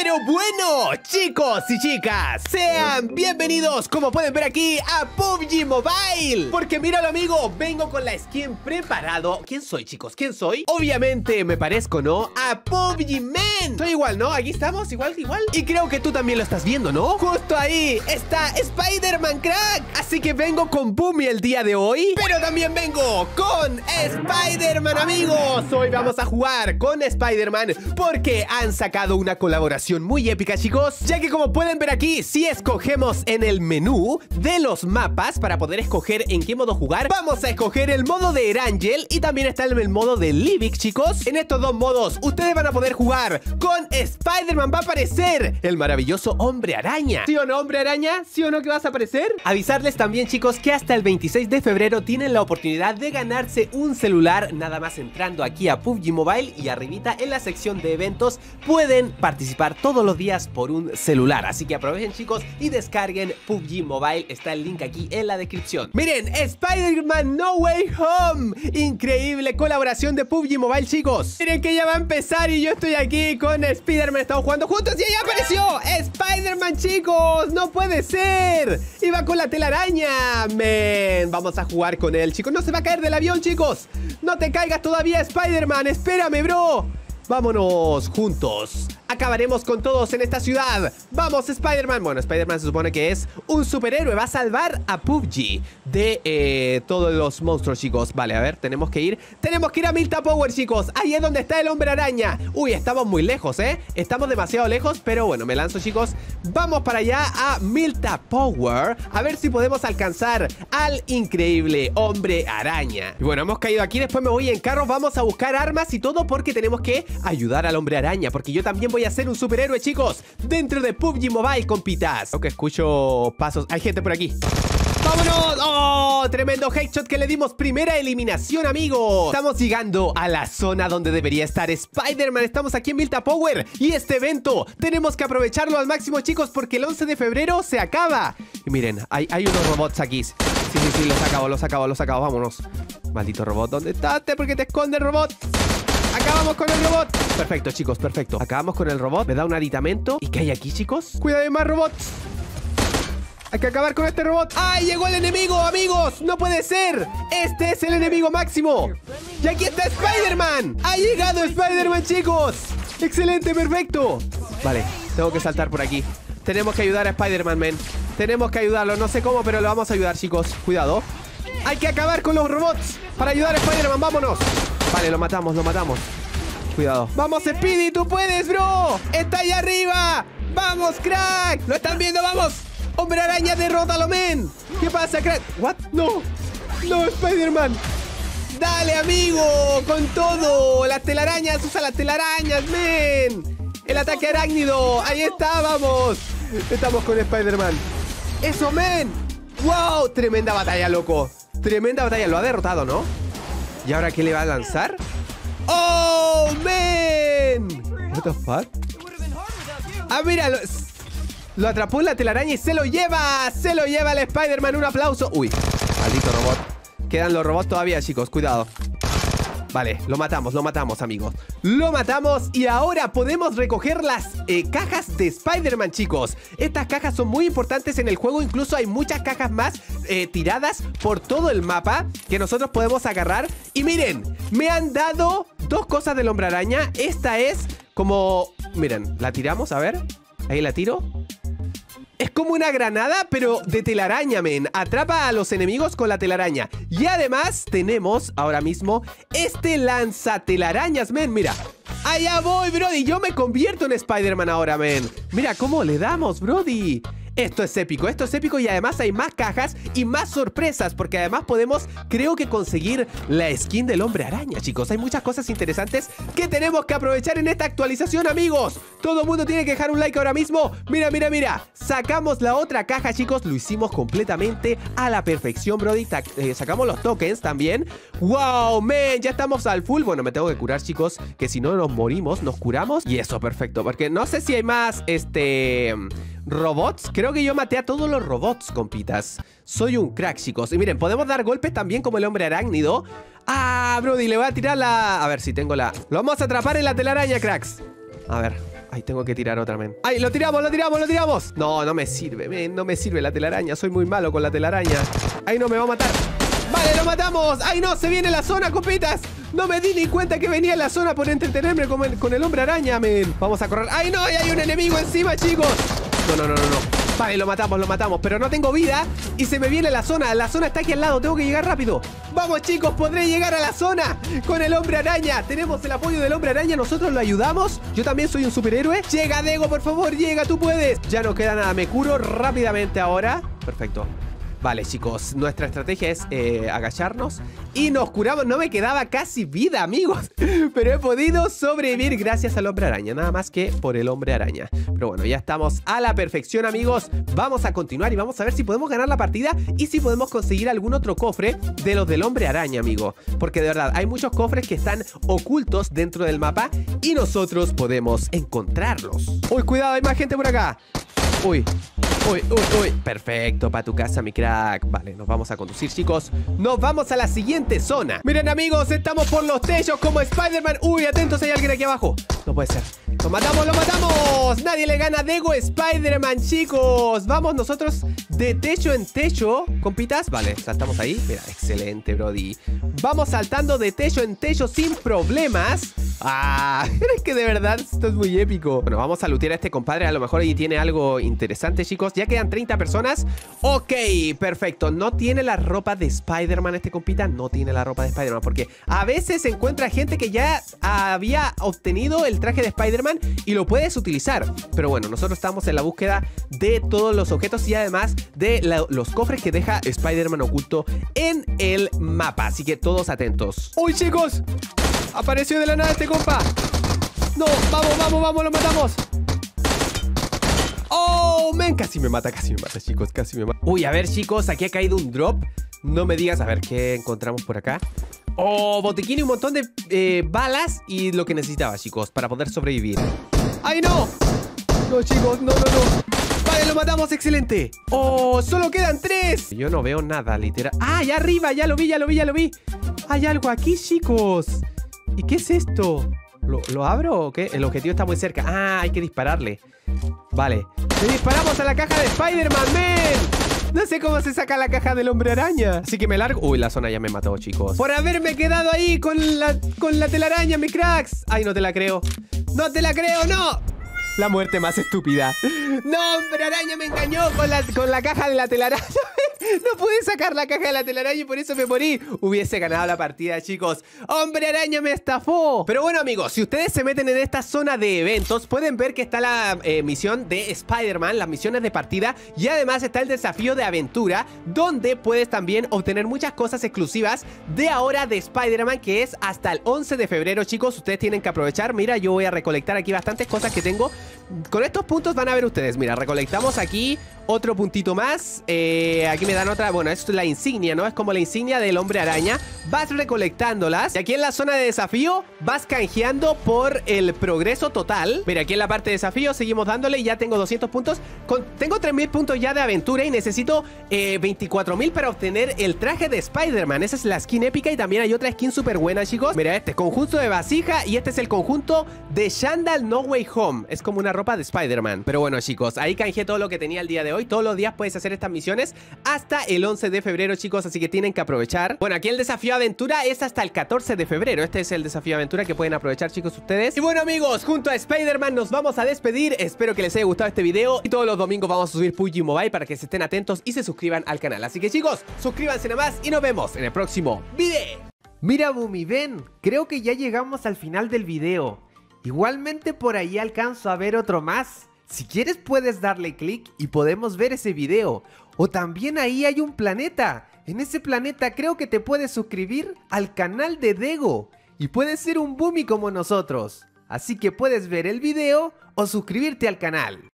Pero bueno, chicos y chicas, sean bienvenidos, como pueden ver aquí, a PUBG Mobile. Porque míralo, amigo, vengo con la skin preparado. ¿Quién soy, chicos? ¿Quién soy? Obviamente me parezco, ¿no? A PUBG Man. Soy igual, ¿no? Aquí estamos, igual. Y creo que tú también lo estás viendo, ¿no? Justo ahí está Spider-Man, crack. Así que vengo con Boomy el día de hoy, pero también vengo con Spider-Man, amigos. Hoy vamos a jugar con Spider-Man porque han sacado una colaboración muy épica, chicos, ya que como pueden ver aquí, si escogemos en el menú de los mapas para poder escoger en qué modo jugar, vamos a escoger el modo de Erangel y también está el modo de Livic, chicos. En estos dos modos ustedes van a poder jugar con Spider-Man. Va a aparecer el maravilloso Hombre Araña. ¿Sí o no, Hombre Araña? ¿Sí o no que vas a aparecer? Avisarles también, chicos, que hasta el 26 de febrero tienen la oportunidad de ganarse un celular, nada más entrando aquí a PUBG Mobile, y arribita en la sección de eventos pueden participar todos los días por un celular. Así que aprovechen, chicos, y descarguen PUBG Mobile. Está el link aquí en la descripción. Miren, Spider-Man No Way Home. Increíble colaboración de PUBG Mobile, chicos. Miren que ya va a empezar y yo estoy aquí con Spider-Man. Estamos jugando juntos y ahí apareció Spider-Man, chicos. No puede ser. Iba con la telaraña. Men, vamos a jugar con él, chicos. No se va a caer del avión, chicos. No te caigas todavía, Spider-Man. Espérame, bro. Vámonos juntos. Acabaremos con todos en esta ciudad. ¡Vamos, Spider-Man! Bueno, Spider-Man se supone que es un superhéroe. Va a salvar a PUBG de todos los monstruos, chicos. Vale, a ver, tenemos que ir a Mylta Power, chicos. Ahí es donde está el Hombre Araña. Uy, estamos muy lejos, ¿eh? Estamos demasiado lejos, pero bueno, me lanzo, chicos. Vamos para allá a Mylta Power. A ver si podemos alcanzar al increíble Hombre Araña. Y bueno, hemos caído aquí. Después me voy en carro. Vamos a buscar armas y todo porque tenemos que ayudar al Hombre Araña. Porque yo también voy a ser un superhéroe, chicos, dentro de PUBG Mobile, compitas. Creo que escucho pasos. Hay gente por aquí. ¡Vámonos! ¡Oh! Tremendo headshot que le dimos. Primera eliminación, amigos. Estamos llegando a la zona donde debería estar Spider-Man. Estamos aquí en Mylta Power. Y este evento tenemos que aprovecharlo al máximo, chicos, porque el 11 de febrero se acaba. Y miren, hay unos robots aquí. Sí, los acabo. Vámonos. Maldito robot, ¿dónde estás? ¿Por qué te escondes, robot? Acabamos con el robot. Perfecto, chicos, perfecto. Acabamos con el robot. Me da un aditamento. ¿Y qué hay aquí, chicos? Cuidado, hay más robots. Hay que acabar con este robot. ¡Ay, llegó el enemigo, amigos! ¡No puede ser! Este es el enemigo máximo. Y aquí está Spider-Man. Ha llegado Spider-Man, chicos. Excelente, perfecto. Vale, tengo que saltar por aquí. Tenemos que ayudar a Spider-Man, men. Tenemos que ayudarlo. No sé cómo, pero lo vamos a ayudar, chicos. Cuidado. Hay que acabar con los robots para ayudar a Spider-Man. ¡Vámonos! Vale, lo matamos. Cuidado. ¡Vamos, Speedy! ¡Tú puedes, bro! ¡Está allá arriba! ¡Vamos, crack! ¿Lo están viendo? ¡Vamos! ¡Hombre Araña, derrótalo, men! ¿Qué pasa, crack? ¿What? ¡No! ¡No, Spider-Man! ¡Dale, amigo! ¡Con todo! ¡Las telarañas! ¡Usa las telarañas, men! ¡El ataque arácnido! ¡Ahí está! ¡Vamos! Estamos con Spider-Man. ¡Eso, men! ¡Wow! Tremenda batalla, loco. Tremenda batalla. Lo ha derrotado, ¿no? ¿Y ahora qué le va a lanzar? ¡Oh, man! What the fuck? Ah, mira, lo atrapó en la telaraña y se lo lleva. Se lo lleva el Spider-Man. Un aplauso. Uy, maldito robot. Quedan los robots todavía, chicos. Cuidado. Vale, lo matamos, amigos. Lo matamos y ahora podemos recoger las cajas de Spider-Man, chicos. Estas cajas son muy importantes en el juego. Incluso hay muchas cajas más tiradas por todo el mapa que nosotros podemos agarrar. Y miren, me han dado dos cosas del Hombre Araña. Esta es como... Miren, la tiramos, a ver. Ahí la tiro. Es como una granada, pero de telaraña, men. Atrapa a los enemigos con la telaraña. Y además tenemos ahora mismo este lanzatelarañas, men. Mira. Allá voy, brody. Yo me convierto en Spider-Man ahora, men. Mira cómo le damos, brody. Esto es épico y además hay más cajas y más sorpresas porque además podemos, creo que conseguir la skin del Hombre Araña, chicos. Hay muchas cosas interesantes que tenemos que aprovechar en esta actualización, amigos. Todo el mundo tiene que dejar un like ahora mismo. Mira. Sacamos la otra caja, chicos. Lo hicimos completamente a la perfección, brody. Sacamos los tokens también. ¡Wow, man! Ya estamos al full. Bueno, me tengo que curar, chicos, que si no nos morimos, nos curamos. Y eso, perfecto, porque no sé si hay más, robots. Creo que yo maté a todos los robots, compitas. Soy un crack, chicos. Y miren, podemos dar golpes también como el Hombre Arácnido. Ah, brody, le voy a tirar la... A ver si tengo la... Lo vamos a atrapar en la telaraña, cracks. A ver. Ay, tengo que tirar otra, men. ¡Ay, lo tiramos, lo tiramos, lo tiramos! No, no me sirve, men. No me sirve la telaraña. Soy muy malo con la telaraña. ¡Ay, no, me va a matar! ¡Vale, lo matamos! ¡Ay, no! ¡Se viene la zona, compitas! No me di ni cuenta que venía la zona por entretenerme con el hombre araña, men. Vamos a correr. ¡Ay, no! ¡Y hay un enemigo encima, chicos! No, no, no, no, no. Vale, lo matamos, pero no tengo vida y se me viene la zona. La zona está aquí al lado, tengo que llegar rápido. Vamos, chicos, podré llegar a la zona con el hombre araña. Tenemos el apoyo del hombre araña, nosotros lo ayudamos. Yo también soy un superhéroe. Llega, Dego, por favor, llega, tú puedes. Ya no queda nada, me curo rápidamente ahora. Perfecto. Vale, chicos, nuestra estrategia es agacharnos y nos curamos. No me quedaba casi vida, amigos, pero he podido sobrevivir gracias al hombre araña. Nada más que por el hombre araña. Pero bueno, ya estamos a la perfección, amigos. Vamos a continuar y vamos a ver si podemos ganar la partida y si podemos conseguir algún otro cofre de los del hombre araña, amigo. Porque de verdad, hay muchos cofres que están ocultos dentro del mapa y nosotros podemos encontrarlos. Uy, cuidado, hay más gente por acá. Uy, uy, uy, uy. Perfecto, para tu casa, mi crack. Vale, nos vamos a conducir, chicos. Nos vamos a la siguiente zona. Miren, amigos, estamos por los techos como Spider-Man. Uy, atentos, hay alguien aquí abajo. No puede ser. ¡Lo matamos, lo matamos! Nadie le gana a Dego Spider-Man, chicos. Vamos nosotros de techo en techo, compitas. Vale, saltamos ahí. Mira, excelente, brody. Vamos saltando de techo en techo sin problemas. Ah, es que de verdad esto es muy épico. Bueno, vamos a lootear a este compadre. A lo mejor ahí tiene algo interesante, chicos. Ya quedan 30 personas. Ok, perfecto. No tiene la ropa de Spider-Man este compita. No tiene la ropa de Spider-Man, porque a veces se encuentra gente que ya había obtenido el traje de Spider-Man y lo puedes utilizar. Pero bueno, nosotros estamos en la búsqueda de todos los objetos y además de los cofres que deja Spider-Man oculto en el mapa. Así que todos atentos. ¡Uy, chicos! Apareció de la nada este compa. No, vamos, vamos, vamos, lo matamos. Oh, men, casi me mata, chicos, casi me mata. Uy, a ver, chicos, aquí ha caído un drop. No me digas, a ver, ¿qué encontramos por acá? Oh, botiquín y un montón de balas y lo que necesitaba, chicos, para poder sobrevivir. ¡Ay, no! No, chicos, no, no, no. Vale, lo matamos, excelente. Oh, solo quedan 3. Yo no veo nada, literal. Ah, allá arriba, ya lo vi, ya lo vi, ya lo vi. Hay algo aquí, chicos. ¿Y qué es esto? ¿Lo abro o qué? El objetivo está muy cerca. Ah, hay que dispararle. Vale. ¡Le disparamos a la caja de Spider-Man, men! No sé cómo se saca la caja del hombre araña. Así que me largo. Uy, la zona ya me mató, chicos. Por haberme quedado ahí con la telaraña, mi cracks. Ay, no te la creo. ¡No te la creo, no! La muerte más estúpida. No, hombre araña me engañó con la caja de la telaraña. No pude sacar la caja de la telaraña y por eso me morí. Hubiese ganado la partida, chicos. ¡Hombre araña me estafó! Pero bueno, amigos, si ustedes se meten en esta zona de eventos, pueden ver que está la misión de Spider-Man, las misiones de partida. Y además está el desafío de aventura, donde puedes también obtener muchas cosas exclusivas de ahora de Spider-Man, que es hasta el 11 de febrero, chicos. Ustedes tienen que aprovechar. Mira, yo voy a recolectar aquí bastantes cosas que tengo. Con estos puntos van a ver ustedes. Mira, recolectamos aquí otro puntito más. Aquí me dan otra. Bueno, esto es la insignia, ¿no? Es como la insignia del hombre araña. Vas recolectándolas. Y aquí en la zona de desafío vas canjeando por el progreso total. Mira, aquí en la parte de desafío seguimos dándole y ya tengo 200 puntos. Tengo 3000 puntos ya de aventura y necesito 24.000 para obtener el traje de Spider-Man. Esa es la skin épica y también hay otra skin súper buena, chicos. Mira, este conjunto de vasija y este es el conjunto de Shandal No Way Home. Es como una ropa de Spider-Man. Pero bueno, chicos, ahí canjeé todo lo que tenía el día de hoy. Todos los días puedes hacer estas misiones hasta el 11 de febrero, chicos, así que tienen que aprovechar. Bueno, aquí el desafío aventura es hasta el 14 de febrero. Este es el desafío aventura que pueden aprovechar, chicos, ustedes. Y bueno, amigos, junto a Spider-Man nos vamos a despedir. Espero que les haya gustado este video y todos los domingos vamos a subir PUBG Mobile para que se estén atentos y se suscriban al canal. Así que, chicos, suscríbanse nada más y nos vemos en el próximo video. Mira, Bumi, ven, creo que ya llegamos al final del video. Igualmente por ahí alcanzo a ver otro más. Si quieres puedes darle clic y podemos ver ese video. O también ahí hay un planeta. En ese planeta creo que te puedes suscribir al canal de Dego. Y puedes ser un Bumi como nosotros. Así que puedes ver el video o suscribirte al canal.